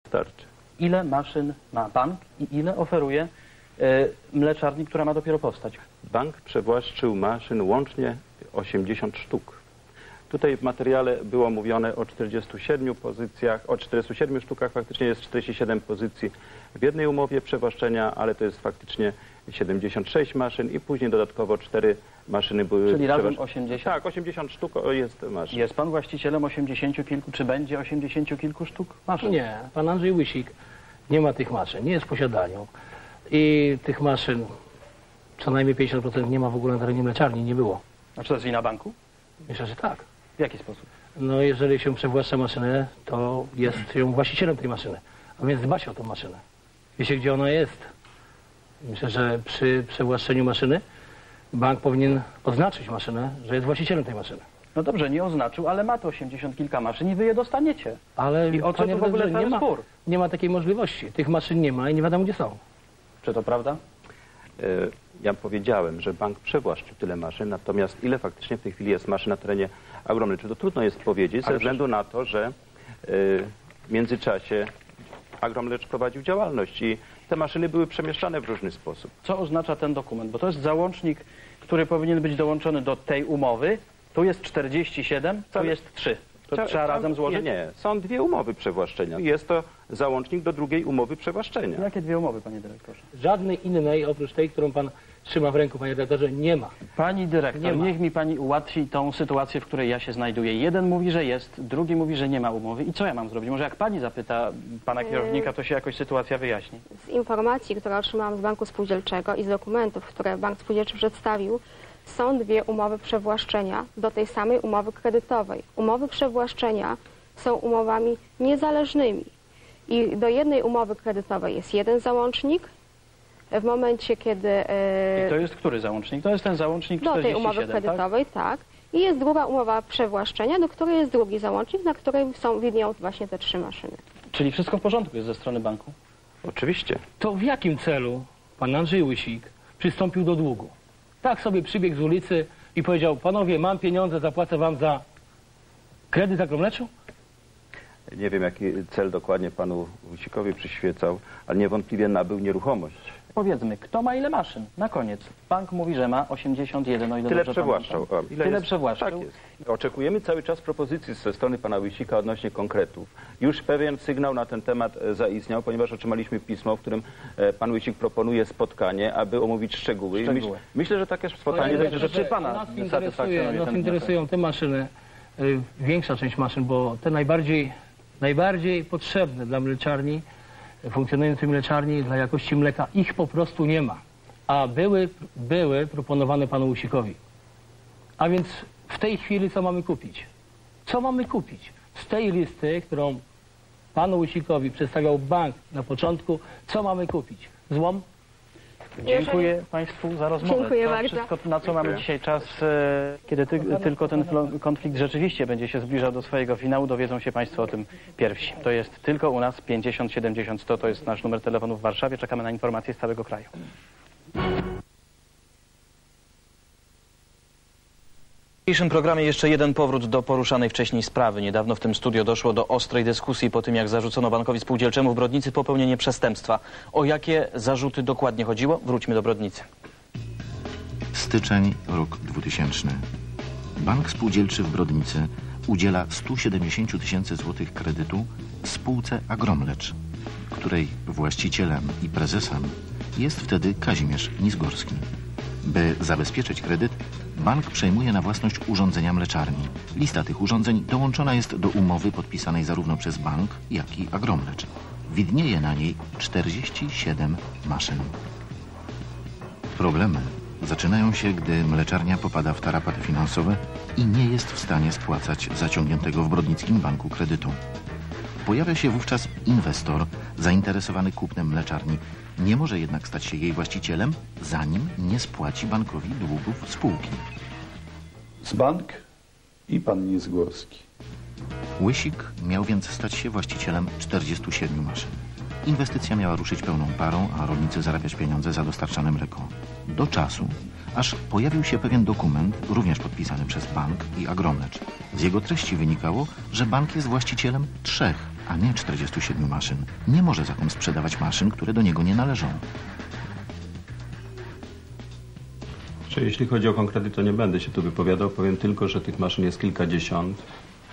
Starczy. Ile maszyn ma bank i ile oferuje mleczarni, która ma dopiero powstać? Bank przewłaszczył maszyn łącznie 80 sztuk. Tutaj w materiale było mówione o 47 pozycjach, o 47 sztukach, faktycznie jest 47 pozycji w jednej umowie przewłaszczenia, ale to jest faktycznie 76 maszyn i później dodatkowo 4 maszyny były... Czyli razem 80? Tak, 80 sztuk jest maszyn. Jest pan właścicielem 80 kilku, czy będzie 80 kilku sztuk maszyn? Nie, pan Andrzej Łysik nie ma tych maszyn, nie jest w posiadaniu. I tych maszyn co najmniej 50% nie ma w ogóle na terenie mleczarni, nie było. A czy to jest wina banku? Myślę, że tak. W jaki sposób? No jeżeli się przewłaszcza maszynę, to jest się właścicielem tej maszyny, a więc dba się o tą maszynę. Wie się, gdzie ona jest. Myślę, że przy przewłaszczeniu maszyny bank powinien oznaczyć maszynę, że jest właścicielem tej maszyny. No dobrze, nie oznaczył, ale ma to 80 kilka maszyn i wy je dostaniecie. Ale I o co tu w ogóle cały spór? Nie ma takiej możliwości. Tych maszyn nie ma i nie wiadomo, gdzie są. Czy to prawda? Ja powiedziałem, że bank przewłaszczył tyle maszyn, natomiast ile faktycznie w tej chwili jest maszyn na terenie Agromleczu, to trudno jest powiedzieć, ze względu na to, że w międzyczasie Agromlecz prowadził działalność i te maszyny były przemieszczane w różny sposób. Co oznacza ten dokument? Bo to jest załącznik, który powinien być dołączony do tej umowy. Tu jest 47, tu jest 3. To trzeba razem złożyć? Nie, są dwie umowy przewłaszczenia. Jest to załącznik do drugiej umowy przewłaszczenia. Jakie dwie umowy, panie dyrektorze? Żadnej innej, oprócz tej, którą pan trzyma w ręku, panie dyrektorze, nie ma. Pani dyrektor, Nie ma. niech mi pani ułatwi tą sytuację, w której ja się znajduję. Jeden mówi, że jest, drugi mówi, że nie ma umowy. I co ja mam zrobić? Może jak pani zapyta pana kierownika, to się jakoś sytuacja wyjaśni. Z informacji, które otrzymałam z Banku Spółdzielczego i z dokumentów, które Bank Spółdzielczy przedstawił, są dwie umowy przewłaszczenia do tej samej umowy kredytowej. Umowy przewłaszczenia są umowami niezależnymi i do jednej umowy kredytowej jest jeden załącznik. W momencie, kiedy... I to jest który załącznik? To jest ten załącznik do 47, tej umowy kredytowej, tak? I jest druga umowa przewłaszczenia, do której jest drugi załącznik, na której widnieją właśnie te 3 maszyny. Czyli wszystko w porządku jest ze strony banku? Oczywiście. To w jakim celu pan Andrzej Łysik przystąpił do długu? Tak sobie przybiegł z ulicy i powiedział: panowie, mam pieniądze, zapłacę wam za kredyt Agromleczu? Nie wiem, jaki cel dokładnie panu Łysikowi przyświecał, ale niewątpliwie nabył nieruchomość. Powiedzmy, kto ma ile maszyn? Na koniec. Bank mówi, że ma 81, o ile Tyle dobrze przewłaszczał. pamiętam. Ile Tyle jest? przewłaszczył. Tak jest. Oczekujemy cały czas propozycji ze strony pana Łysika odnośnie konkretów. Już pewien sygnał na ten temat zaistniał, ponieważ otrzymaliśmy pismo, w którym pan Łysik proponuje spotkanie, aby omówić szczegóły. Myślę, że takie spotkanie... Czy pana Nas interesują te maszyny, większa część maszyn, bo te najbardziej potrzebne dla mleczarni, funkcjonującej mleczarni, dla jakości mleka, ich po prostu nie ma. A były proponowane panu Łysikowi. A więc w tej chwili co mamy kupić? Co mamy kupić? Z tej listy, którą panu Łysikowi przedstawiał bank na początku, co mamy kupić? Złom? Dziękuję państwu za rozmowę. Dziękuję to bardzo. wszystko, na co mamy dzisiaj czas, kiedy tylko ten konflikt rzeczywiście będzie się zbliżał do swojego finału, dowiedzą się państwo o tym pierwsi. To jest tylko u nas 50 70 100, to jest nasz numer telefonu w Warszawie. Czekamy na informacje z całego kraju. W dzisiejszym programie jeszcze jeden powrót do poruszanej wcześniej sprawy. Niedawno w tym studio doszło do ostrej dyskusji po tym, jak zarzucono Bankowi Spółdzielczemu w Brodnicy popełnienie przestępstwa. O jakie zarzuty dokładnie chodziło? Wróćmy do Brodnicy. Styczeń, rok 2000. Bank Spółdzielczy w Brodnicy udziela 170 000 złotych kredytu spółce Agromlecz, której właścicielem i prezesem jest wtedy Kazimierz Nizgorski. By zabezpieczyć kredyt, bank przejmuje na własność urządzenia mleczarni. Lista tych urządzeń dołączona jest do umowy podpisanej zarówno przez bank, jak i Agromlecz. Widnieje na niej 47 maszyn. Problemy zaczynają się, gdy mleczarnia popada w tarapaty finansowe i nie jest w stanie spłacać zaciągniętego w Brodnickim Banku kredytu. Pojawia się wówczas inwestor zainteresowany kupnem mleczarni. Nie może jednak stać się jej właścicielem, zanim nie spłaci bankowi długów spółki. Z bank i pan Niezgorski. Łysik miał więc stać się właścicielem 47 maszyn. Inwestycja miała ruszyć pełną parą, a rolnicy zarabiać pieniądze za dostarczane mleko. Do czasu, aż pojawił się pewien dokument, również podpisany przez bank i Agromlecz. Z jego treści wynikało, że bank jest właścicielem 3 a nie 47 maszyn. Nie może zatem sprzedawać maszyn, które do niego nie należą. Czy jeśli chodzi o konkrety, to nie będę się tu wypowiadał. Powiem tylko, że tych maszyn jest kilkadziesiąt.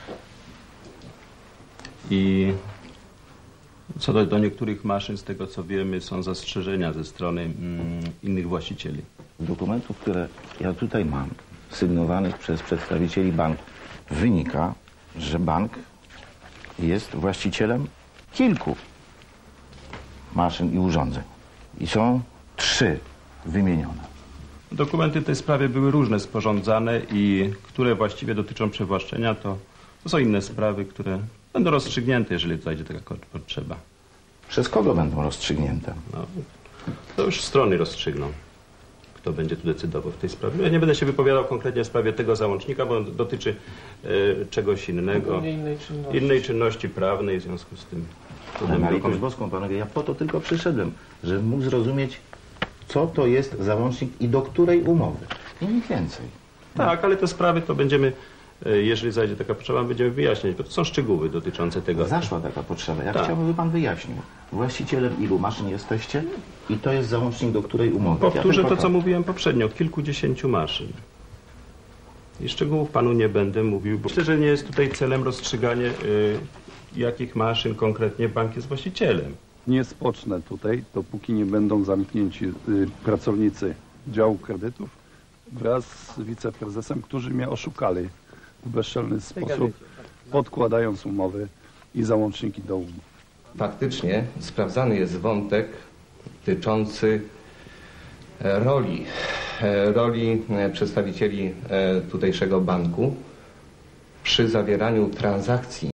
I co do niektórych maszyn, z tego co wiemy, są zastrzeżenia ze strony innych właścicieli. Z dokumentów, które ja tutaj mam, sygnowanych przez przedstawicieli banku, wynika, że bank jest właścicielem kilku maszyn i urządzeń. I są 3 wymienione. Dokumenty w tej sprawie były różne sporządzane i które właściwie dotyczą przywłaszczenia, to są inne sprawy, które będą rozstrzygnięte, jeżeli zajdzie taka potrzeba. Przez kogo będą rozstrzygnięte? No, to już strony rozstrzygną, kto będzie tu decydował w tej sprawie. Ja nie będę się wypowiadał konkretnie w sprawie tego załącznika, bo on dotyczy czegoś innego, innej czynności prawnej, w związku z tym... Ale na litość boską, panowie, ja po to tylko przyszedłem, żebym mógł zrozumieć, co to jest załącznik i do której umowy. I nic więcej. Tak, ale te sprawy to będziemy, jeżeli zajdzie taka potrzeba, będziemy wyjaśniać, bo to są szczegóły dotyczące tego. Zaszła taka potrzeba. Ja Tak. chciałbym, by pan wyjaśnił. Właścicielem ilu maszyn jesteście i to jest załącznik do której umowy. Powtórzę Ja to, tylko co mówiłem poprzednio, kilkudziesięciu maszyn. I szczegółów panu nie będę mówił, bo myślę, że nie jest tutaj celem rozstrzyganie, jakich maszyn konkretnie bank jest właścicielem. Nie spocznę tutaj, dopóki nie będą zamknięci pracownicy działu kredytów wraz z wiceprezesem, którzy mnie oszukali w bezczelny sposób, podkładając umowy i załączniki do umów. Faktycznie sprawdzany jest wątek dotyczący roli przedstawicieli tutejszego banku przy zawieraniu transakcji